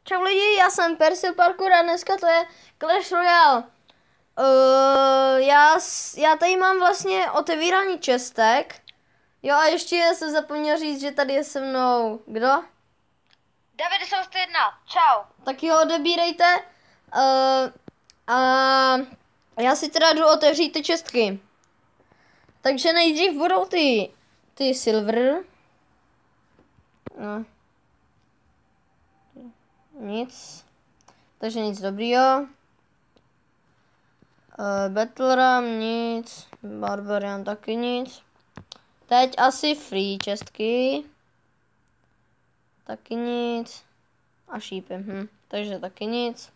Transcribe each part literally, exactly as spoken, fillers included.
Čau lidi, já jsem Persil Parkour a dneska to je Clash Royale. Uh, já, já tady mám vlastně otevírání čestek. Jo a ještě jsem zapomněl říct, že tady je se mnou, kdo? David sto jedna, čau. Tak jo, odebírejte. Uh, a já si teda jdu otevřít ty čestky. Takže nejdřív budou ty, ty silver. No. Nic. Takže nic dobrýho. Uh, Battle Ram nic. Barbarian taky nic. Teď asi free čestky. Taky nic. A šípy. Hm. Takže taky nic.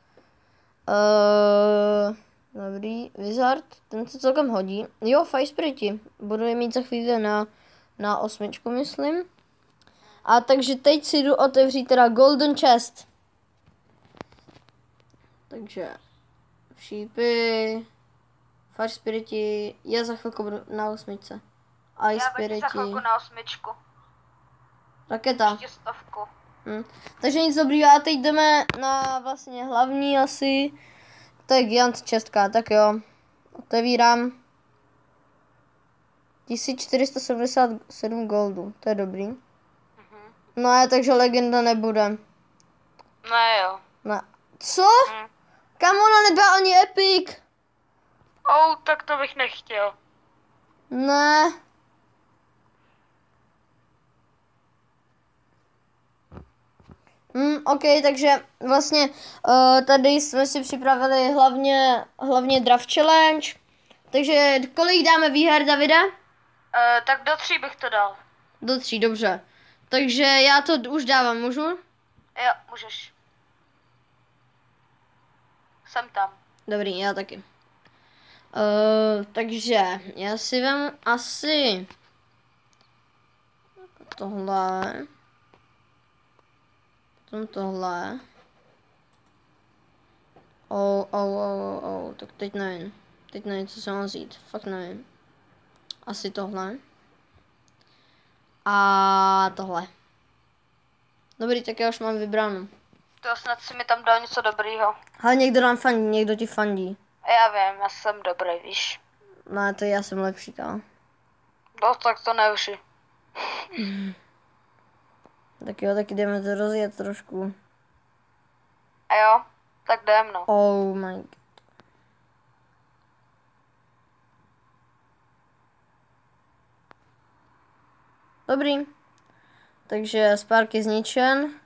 Uh, dobrý. Wizard. Ten se celkem hodí. Jo, Fire Spiriti. Budu je mít za chvíli na, na osmičku, myslím. A takže teď si jdu otevřít teda Golden Chest. Takže šípy, Fire Spiriti, já za chvilku budu na osmičce. Ice Já Spiriti. za chvilku na osmičku. Raketa. Ještě stovku. Hm. Takže nic dobrýho a teď jdeme na vlastně hlavní asi. To je Giant Chestka, tak jo. Otevírám. tisíc čtyři sta sedmdesát sedm goldu, to je dobrý. Mhm. No a takže legenda nebude. Ne jo. Ne. Co? Hm. Kam ona nebyla ani epic? Oh, tak to bych nechtěl. Ne. Hmm, ok, takže vlastně uh, tady jsme si připravili hlavně, hlavně Draft Challenge. Takže kolik dáme výher, Davide? Uh, tak do tří bych to dal. Do tří, dobře. Takže já to už dávám, můžu? Jo, můžeš. Jsem tam. Dobrý, já taky. Uh, takže já si vem asi tohle. Potom tohle. Oh, oh, oh, oh, oh, tak teď nevím. Teď nevím, co se mám vzít. Fakt nevím. Asi tohle. A tohle. Dobrý, tak já už mám vybráno. To snad si mi tam dal něco dobrýho. Ale někdo nám fandí, někdo ti fandí. Já vím, já jsem dobrý, víš. No, to já jsem lepší, kámo. No tak to neuži. Tak jo, tak jdeme to rozjet trošku. A jo, tak jdem no. Oh my god. Dobrý. Takže Spark je zničen.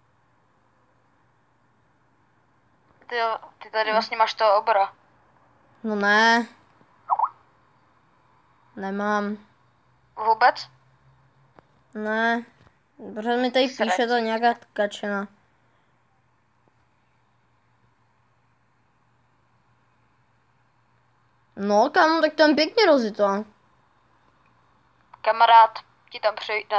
Ty, jo, ty tady vlastně máš toho obra. No ne. Nemám. Vůbec? Ne. Protože mi tady píše to nějaká kačena. No, kámo, tak tam pěkně rozjito. Kamarád ti tam přijde.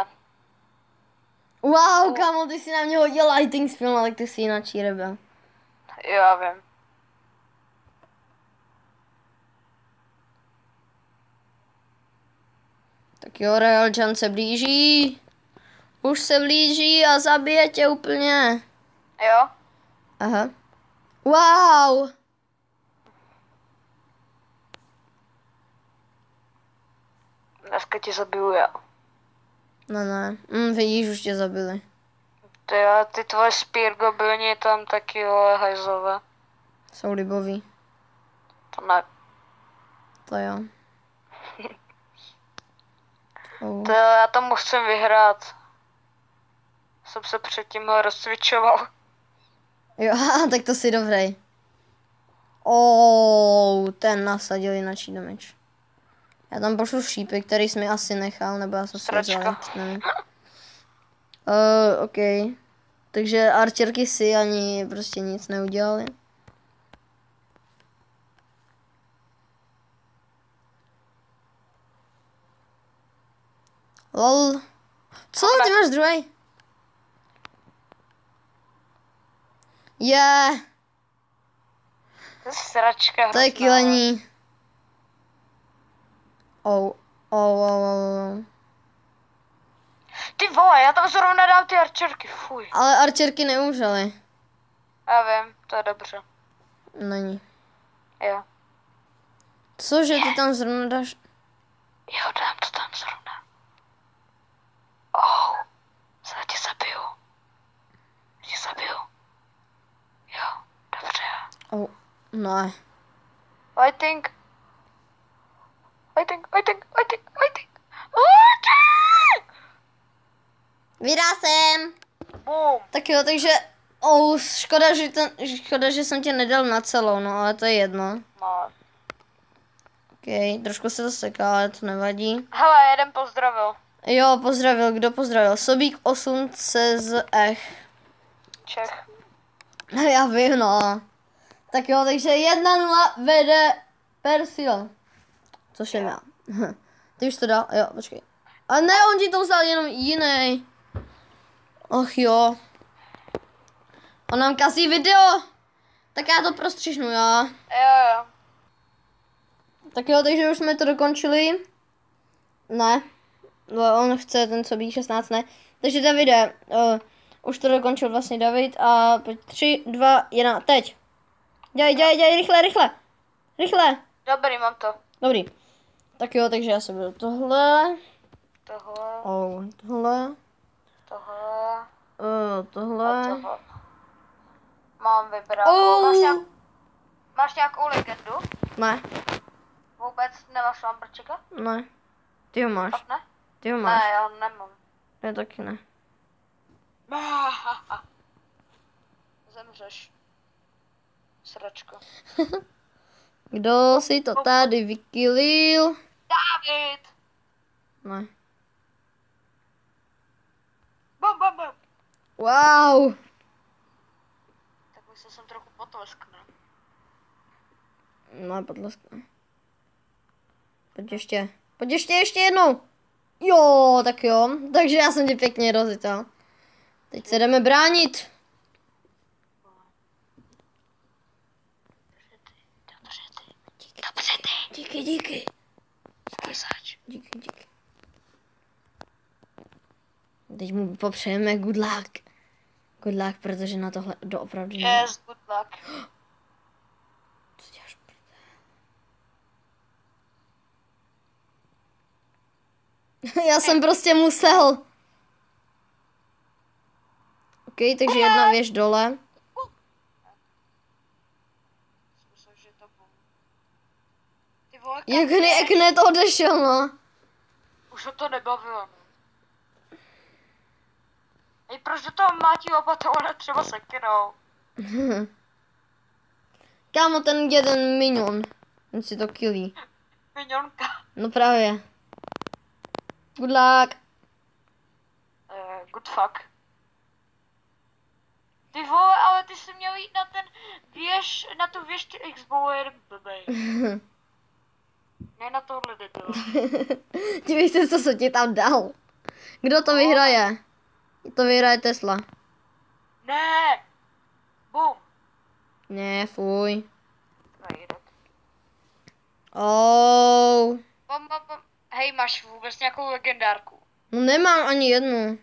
Wow, kámo, ty si na mě hodil lighting spill, tak ty si jináčí rebel. Jo, já vím. Tak jo, Royal Jan se blíží. Už se blíží a zabije tě úplně. Jo? Aha. Wow. Dneska ti zabiju já. No ne, mm, vidíš, už tě zabili. Ty, jo, ty tvoje spear goblini tam taky vole hajzové. Jsou liboví. To ne. To jo. Oh. To já to musím vyhrát. Jsem se předtím rozcvičoval. Jo, tak to si dobrý. Oh, ten nasadil jináčí damage. Já tam pošlu šípy, který jsi mi asi nechal, nebo já jsem si vzal, nevím. Uh, ok. Takže arčerky si ani prostě nic neudělali. Lol. Co? Ty máš druhý? Je. Yeah. Sračka. To je kilení. Oh, oh, oh, oh. Ty vole, já tam zrovna dám ty arčerky, fuj. Ale arčerky neumřely. Já vím, to je dobře. Není. Jo. Cože ty tam zrovna dáš? Jo, dám to tam zrovna. Oh, se tě zabiju. Tě zabiju. Jo, dobře. Oh, ne. Lighting. Lighting, lighting, lighting, lighting. Lighting! Vydá jsem. Boom. Tak jo, takže... Oh, škoda, že, ten, škoda, že jsem tě nedal na celou, no ale to je jedno. No. Ok, trošku se to seká, ale to nevadí. Hele, jeden pozdravil. Jo, pozdravil, kdo pozdravil? Sobík osm C Z Ech. Čech. Já vím, no. Tak jo, takže jedna nula vede Persil. Což je já. Ty už to dal? Jo, počkej. A ne, on ti to vzal jenom jiný. Och jo. On nám kazí video. Tak já to prostřižnu, já. Jo, jo. Tak jo, takže už jsme to dokončili. Ne. No, on chce ten sobík šestnáct, ne. Takže Davide, uh, už to dokončil vlastně David a tři, dva, jedna, teď. Dělej, dělej, dělej, rychle, rychle. Rychle. Dobrý, mám to. Dobrý. Tak jo, takže já se budu tohle. Tohle, Oh, tohle. tohle Uh, tohle. a tohle. Mám vybrat. Oh. Máš, nějak, máš nějakou legendu? Ne, Vůbec nemáš lambrčeka? ne. Ty ho máš. Fakt ne? Ty ho máš. Ne, já ho nemám. Já taky ne. Zemřeš. Sračko. Kdo si to tady vykylil? David! Ne. Bum, bum, bum. Wow. Tak myslím, jsem trochu potleskne. No, podleskne. Pojď ještě. Pojď ještě, ještě jednou. Jo, tak jo. Takže já jsem tě pěkně rozítal. Teď se jdeme bránit. Dobře ty. Díky. Dobře ty. Díky, díky. Zač. Díky, díky. Teď mu popřejeme good luck. Good luck, protože na tohle doopravdy ne. Yes, good luck. Co děláš? Já jsem prostě musel. Ok, takže jedna věž dole. Myslím, že to bum. Ty vole, Jak ne, jak ne to odešel, no. už ho to nebavilo. No. Ej, proč do toho mátí opatované třeba sekirou? Kámo, ten jeden minion. Ten si to killí. Minionka. No právě. Good luck. Uh, good fuck. Ty vole, ale ty jsi měl jít na ten věž, na tu věž ty X-Bower, blbej. Ne na tohle debil. Dívej se, co se ti tam dal. Kdo to vyhraje? To vyhraje Tesla. Ne! Bum! Ne, fuj. Nejde. Oh. Bum, bum, bum. Hej, máš vůbec nějakou legendárku? No nemám ani jednu.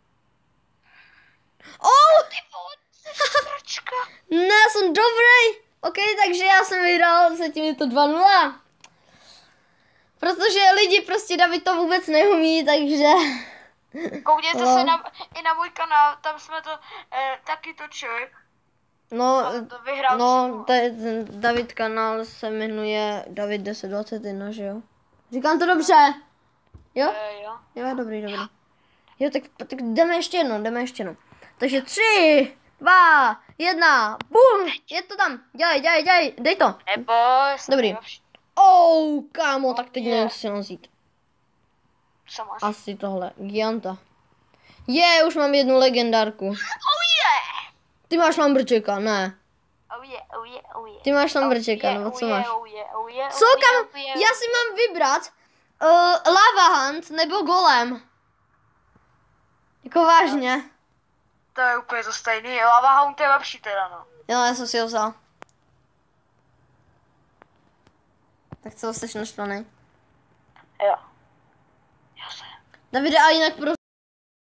Oh! Ty vole, sračka. Ne, jsem dobrý. Ok, takže já jsem vyhrál, zatím je to dva nula. Protože lidi prostě David to vůbec neumí, takže... Koukněte no. se na, i na můj kanál, tam jsme to eh, taky točili. No, A to vyhrál no, všechno. ta, ten David kanál se jmenuje David deset dvacet jedna, že jo? Říkám to dobře. Jo? Eh, jo. Jo, dobrý, dobrý. Jo, tak, tak jdeme ještě jednou, jdeme ještě jednou. Takže tři, dva, jedna, bum, je to tam. Dělej, dělej, dělej, dej to. Nebo... Dobrý. nejlepší. Oh, kámo, tak teď Je. nemusím vzít. Co máš? Asi tohle, Gianta. Je, už mám jednu legendárku. Oh yeah! Ty máš Lambrčeka, ne. Oh yeah, oh yeah, oh yeah. Ty máš Lambrčeka, Oh yeah, nebo co oh máš? yeah, oh yeah, oh yeah, Co, oh yeah, kam? oh yeah, Já si mám vybrat uh, Lava Hunt nebo Golem. Jako vážně. To je úplně to stejný. Lava Hound je lepší teda, no. Jo, já jsem si ho vzal. Tak co, jsi naštvaný? Jo. Já se. Davide, a jinak pro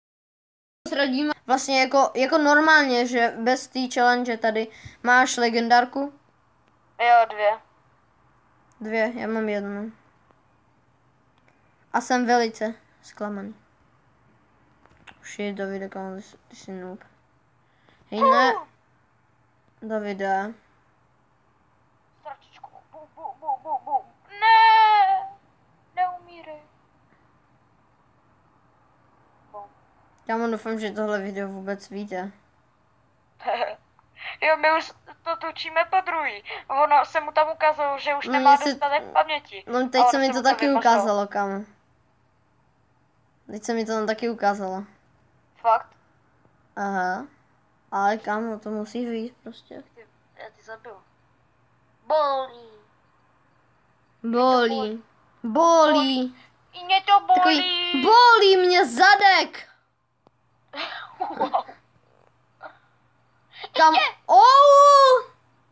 sradíme. Vlastně jako, jako normálně, že bez té challenge tady máš legendárku? Jo, dvě. Dvě, já mám jednu. A jsem velice zklamaný. Už je Davide, kámo, ty, ty jsi noob. Hej, ne. Davide. Sračičku, bu, bu, bu, bu, bu. Ne, neumírej. Já doufám, že tohle video vůbec víte. Jo, my už to točíme po druhý. Ono se mu tam ukázalo, že už No, nemá se... dostatek paměti. No teď se mi to taky to ukázalo, kámo. Teď se mi to tam taky ukázalo. Fakt? Aha. Ale kámo, to musí vyjít prostě. Ty, já ty zabil. Bolí. Bolí. Bolí. I mě to bolí. Takový, bolí mě zadek. Wow. Kam? Oh!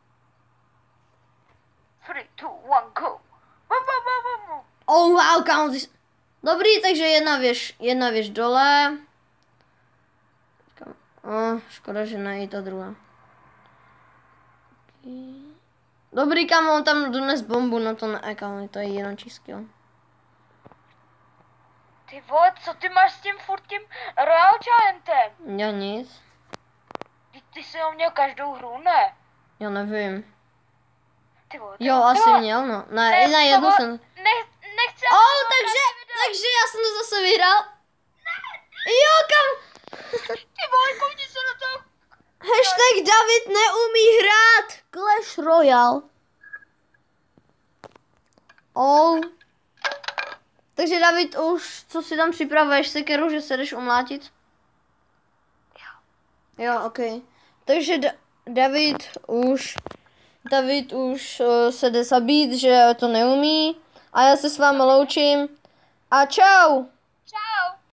Three, two, one, go. Oh wow, kámo, ty... Dobrý, takže jedna věž, jedna věž dole. Oh, škoda, že ne i ta druhá. Dobrý, kámo, on tam dones bombu, no to ne, kámo, to je jenom skill. Ty vole, co ty máš s tím furt tím Royal Giantem? Já nic. Ty, ty jsi ho měl každou hru, ne? Já nevím. Ty vole, Jo, ty asi vole. měl, no. Na, Ne, i na jednu to jsem... Ne, nechci... Oh, takže, takže já jsem to zase vyhrál. Jo, kam... Ty vole, koukni se na to. Hashtag David neumí hrát Clash Royale. Oh. Takže David už, co si tam připravuješ, sekeru, že se jdeš umlátit? Jo, ok. Takže Da- David už, David už uh, se jde zabít, že to neumí. A já se s vámi loučím. A čau.